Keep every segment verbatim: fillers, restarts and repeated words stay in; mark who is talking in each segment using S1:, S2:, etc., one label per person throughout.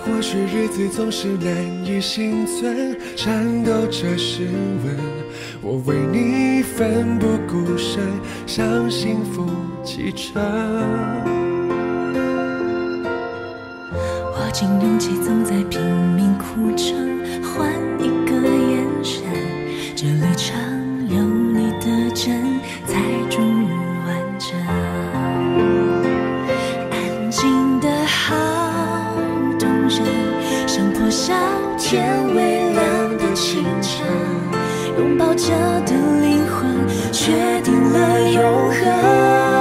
S1: 或许日子总是难以幸存，颤抖着失温。我为你奋不顾身，向幸福启程。
S2: 握紧勇气，总在拼命哭撑，换一个眼神。这旅程有你的真，才终于完整。安静的好动人，像破晓天微亮的清晨，拥抱着的灵魂，确定了永恒。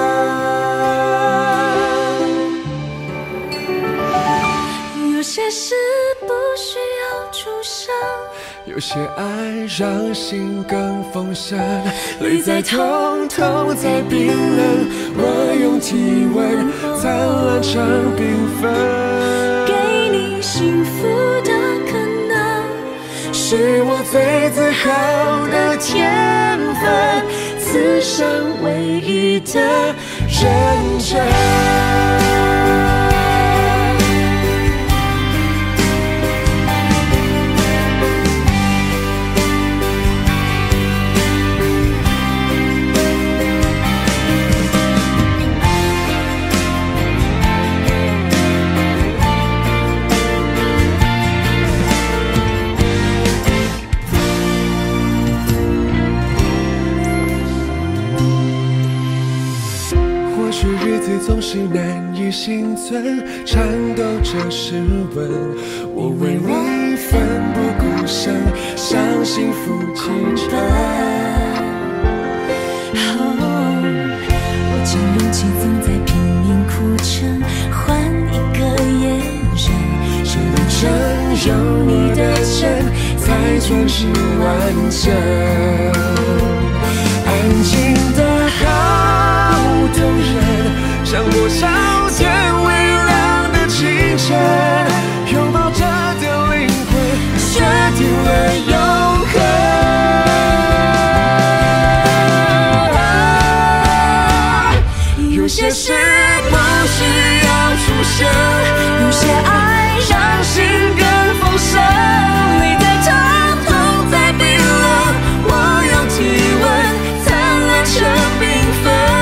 S2: 有些事不需要出声，
S1: 有些爱让心更丰盛，泪在通通在冰冷，我用体温灿烂成缤纷。
S2: 给你幸福的可能，
S1: 是我最自豪的天分，此生唯一的认真。或许日子总是难以幸存，颤抖着失温。我为你奋不顾身，向幸福启程。
S2: 握紧勇气，总在拼命哭撑，换一个眼神。这旅程有你的真，才终是完整。
S1: 安静的好动人，像破晓天微亮的清晨，拥抱着的灵魂，决定了永恒。
S2: 有些事不需要出声，有些爱让心更丰盛。泪在疼痛在冰冷，我用体温灿烂成缤纷。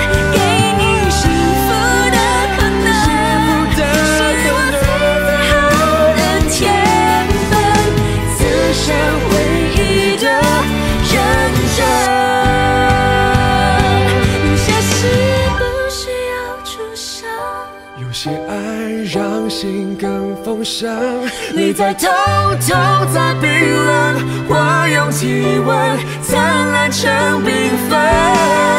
S1: 有些爱让心更丰盛，
S2: 泪在偷偷在冰冷，我用体温灿烂成缤纷。